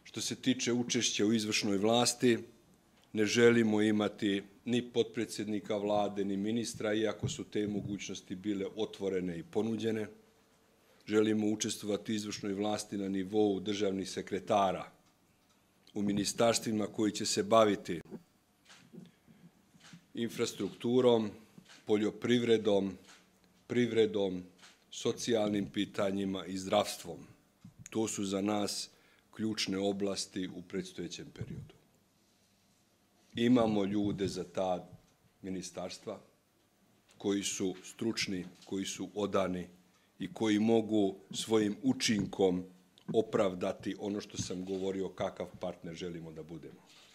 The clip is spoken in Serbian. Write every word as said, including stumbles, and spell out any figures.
Što se tiče učešća u izvršnoj vlasti, ne želimo imati ni potpredsjednika vlade, ni ministra, iako su te mogućnosti bile otvorene i ponuđene. Želimo učestvovati u izvršnoj vlasti na nivou državnih sekretara u ministarstvima koji će se baviti infrastrukturom, poljoprivredom, privredom, socijalnim pitanjima i zdravstvom. To su za nas ključne oblasti u predstojećem periodu. Imamo ljude za ta ministarstva koji su stručni, koji su odani i koji mogu svojim učinkom opravdati ono što sam govorio, kakav partner želimo da budemo.